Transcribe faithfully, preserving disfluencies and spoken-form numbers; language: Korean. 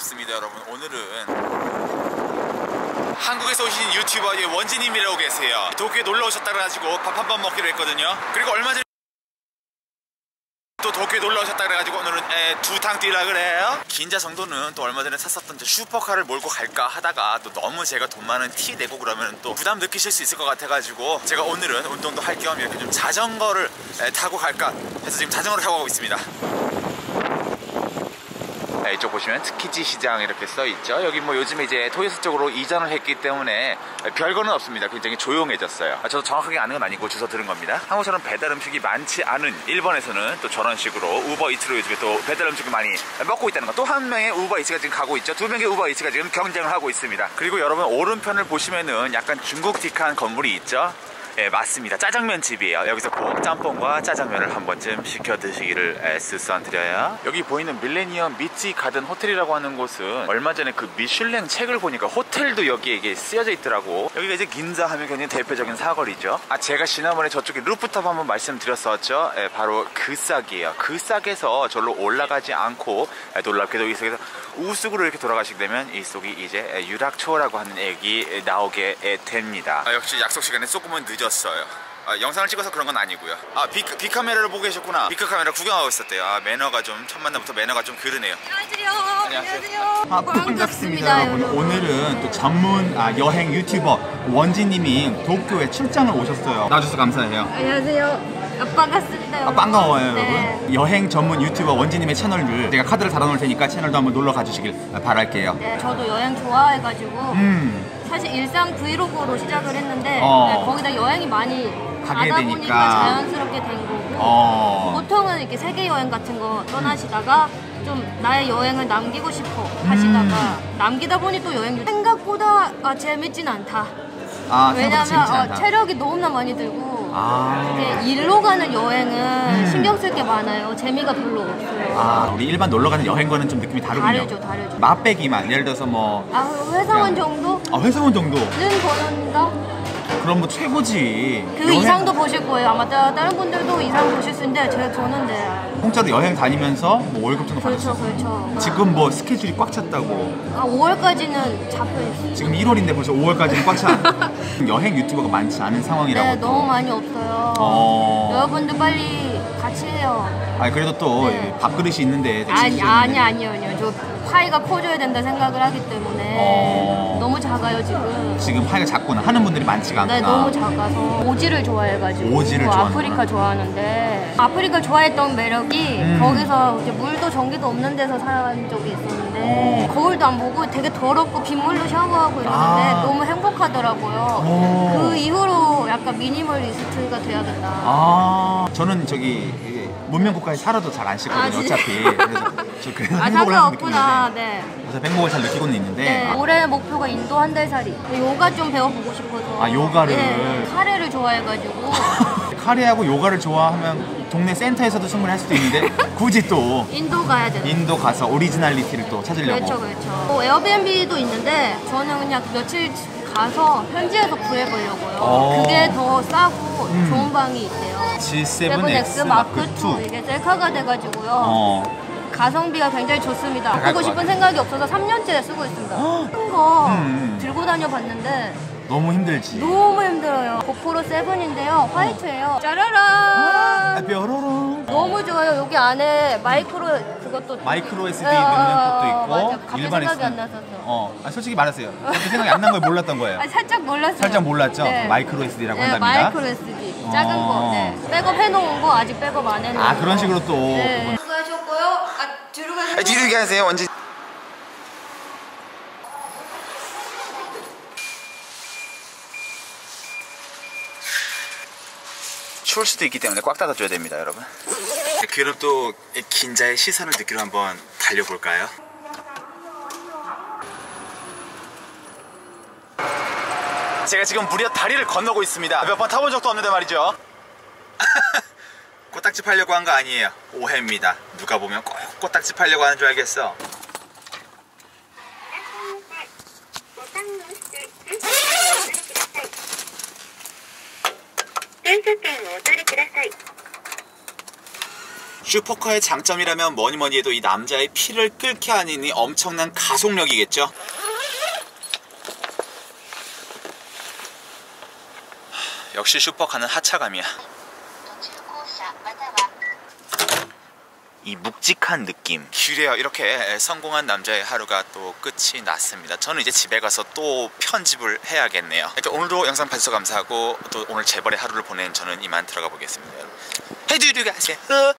반갑습니다 여러분. 오늘은 한국에서 오신 유튜버의 원진님이라고 계세요. 도쿄에 놀러 오셨다 그래가지고 밥 한 번 먹기로 했거든요. 그리고 얼마 전에 또 도쿄에 놀러 오셨다 그래가지고 오늘은 두탕 뛰라 그래요. 긴자 정도는 또 얼마 전에 샀었던 슈퍼카를 몰고 갈까 하다가 또 너무 제가 돈 많은 티 내고 그러면 또 부담 느끼실 수 있을 것 같아가지고 제가 오늘은 운동도 할 겸 이렇게 좀 자전거를 타고 갈까 해서 지금 자전거를 타고 가고 있습니다. 네, 이쪽 보시면 트키지 시장 이렇게 써있죠. 여기 뭐 요즘에 이제 토요스 쪽으로 이전을 했기 때문에 별거는 없습니다. 굉장히 조용해졌어요. 저도 정확하게 아는 건 아니고 주워 들은 겁니다. 한국처럼 배달 음식이 많지 않은 일본에서는 또 저런 식으로 우버이츠로 요즘에 또 배달 음식을 많이 먹고 있다는 거. 또 한 명의 우버이츠가 지금 가고 있죠. 두 명의 우버이츠가 지금 경쟁을 하고 있습니다. 그리고 여러분 오른편을 보시면은 약간 중국틱한 건물이 있죠. 네, 맞습니다. 짜장면 집이에요. 여기서 꼭 짬뽕과 짜장면을 한 번쯤 시켜 드시기를 수선드려요. 여기 보이는 밀레니엄 미치 가든 호텔이라고 하는 곳은 얼마 전에 그 미슐랭 책을 보니까 호텔도 여기에 이게 쓰여져 있더라고. 여기가 이제 긴자 하면 굉장히 대표적인 사거리죠. 아, 제가 지난번에 저쪽에 루프탑 한번 말씀드렸었죠. 네, 바로 그 싹이에요. 그 싹에서 절로 올라가지 않고 놀랍게도 이 속에서 우측으로 이렇게 돌아가시게 되면 이 속이 이제 유락초라고 하는 액이 나오게 됩니다. 아, 역시 약속 시간에 조금은 늦었어요. 아, 영상을 찍어서 그런 건 아니고요. 아, 빅, 빅 카메라를 보고 계셨구나. 빅 카메라 구경하고 있었대요. 아, 매너가 좀 첫 만남부터 매너가 좀 그러네요. 안녕하세요. 안녕하세요. 아, 반갑습니다 여러분. 오늘은 또 전문 아, 여행 유튜버 원진님이 도쿄에 출장을 오셨어요. 나와주셔서 감사해요. 안녕하세요. 아, 반갑습니다. 아, 반가워요 네. 여러분. 여행 전문 유튜버 원진님의 채널을 제가 카드를 달아놓을 테니까 채널도 한번 놀러 가주시길 바랄게요. 네, 저도 여행 좋아해가지고 음. 사실 일상 브이로그로 시작을 했는데 어. 네, 거기다 여행이 많이 가게 가다 되니까. 보니까 자연스럽게 된 거고 어. 보통은 이렇게 세계 여행 같은 거 떠나시다가 좀 나의 여행을 남기고 싶어 하시다가 음. 남기다 보니 또 여행 생각보다 아, 재밌진 않다. 아, 왜냐면 않다. 어, 체력이 너무나 많이 들고 아. 이제 일로 가는 여행은 음. 신경 쓸 게 많아요. 재미가 별로 없어요. 아, 우리 일반 놀러 가는 여행과는 좀 느낌이 다르군요. 다르죠, 다르죠. 맛배기만 예를 들어서 뭐 아, 회사원 그냥- 정도? 아, 회사원 정도는 버는가? 그럼 뭐 최고지. 그 여행- 이상도 보실 거예요. 아마 다, 다른 분들도 이상 보실 수 있는데 제가 저는 네. 공짜로 여행 다니면서 뭐 월급 정도 받을 수 그렇죠, 있어요. 그렇죠. 지금 뭐 스케줄이 꽉 찼다고. 아, 오월까지는 잡혀 있어요. 지금 일월인데 벌써 오월까지는 꽉 차. 여행 유튜버가 많지 않은 상황이라고. 네, 너무 많이 없어요. 어. 여러분들 빨리 같이 해요. 아니 그래도 또 네. 밥그릇이 있는데. 되게 아니, 지키셨는데. 아니, 아니요, 아니요. 저 파이가 커져야 된다 생각을 하기 때문에 어. 너무 작아요, 지금. 지금 파이가 작구나. 하는 분들이 많지가 않구나. 네, 너무 작아서 오지를 좋아해가지고 오지를 좋아하는구나. 아프리카 좋아하는데 아프리카 좋아했던 매력이 음. 거기서 이제 물도 전기도 없는 데서 살아간 적이 있었는데 오. 거울도 안 보고 되게 더럽고 빗물로 샤워하고 이러는데 아. 너무 행복하더라고요. 오. 그 이후로 약간 미니멀리스트가 돼야겠다. 아, 저는 저기 문명 국가에 살아도 잘 안 씻거든요. 아, 진짜? 어차피. 그래서 저 그래서 아, 행복을 하는 상관없구나. 느낌인데. 네. 그래서 행복을 잘 느끼고는 있는데. 네. 올해 목표가 인도 한 달 살이. 요가 좀 배워보고 싶어서. 아, 요가를. 네. 카레를 좋아해가지고. 카레하고 요가를 좋아하면 동네 센터에서도 충분히 할 수도 있는데 굳이 또 인도 가야 되는. 인도 가서 오리지널리티를 또 찾으려고. 그렇죠, 그렇죠. 뭐 에어비앤비도 있는데 저는 그냥 며칠 가서 현지에서 구해보려고요. 어. 그게 더 싸고 음. 좋은 방이 있대요. 지 세븐 엑스 마크 투. 이게 셀카가 돼가지고요. 어. 가성비가 굉장히 좋습니다. 나갈 바꾸고 것 싶은 같아. 생각이 없어서 삼 년째 쓰고 있습니다. 헉. 큰 거 음. 들고 다녀봤는데 너무 힘들지. 너무 힘들어요. 고프로 세븐인데요. 화이트예요. 짜라란. 아, 뾰로롱. 너무 좋아요. 여기 안에 마이크로 그것도 마이크로 에스디 네, 넣는 어, 것도 있고 맞아. 갑자기 일반 생각이 에스디. 안 났었어. 어, 아, 솔직히 말하세요. 그렇게 생각이 안 난 걸 몰랐던 거예요. 아, 살짝 몰랐어요. 살짝 몰랐죠? 네. 마이크로 에스디라고 네, 한답니다. 마이크로 에스디. 작은 어. 거. 네. 백업 해놓은 거 아직 백업 안 해놓은 아, 거. 그런 식으로 또. 네. 수고하셨고요. 아, 뒤로 가세요. 아, 뒤로 가세요. 원진. 추울 수도 있기 때문에 꽉 닫아줘야 됩니다, 여러분. 그럼 또 긴자의 시선을 느끼러 한번 달려볼까요? 제가 지금 무려 다리를 건너고 있습니다. 몇 번 타본 적도 없는데 말이죠. 코딱지 팔려고 한 거 아니에요. 오해입니다. 누가 보면 꼭 코딱지 팔려고 하는 줄 알겠어. 슈퍼카의 장점이라면 뭐니 뭐니 해도 이 남자의 피를 끓게 하는 이 엄청난 가속력이겠죠. 역시 슈퍼카는 하차감이야. 이 묵직한 느낌. 그래요. 이렇게 성공한 남자의 하루가 또 끝이 났습니다. 저는 이제 집에 가서 또 편집을 해야겠네요. 일단 오늘도 영상 봐주셔서 감사하고 또 오늘 재벌의 하루를 보낸 저는 이만 들어가 보겠습니다. 해주려 가세요.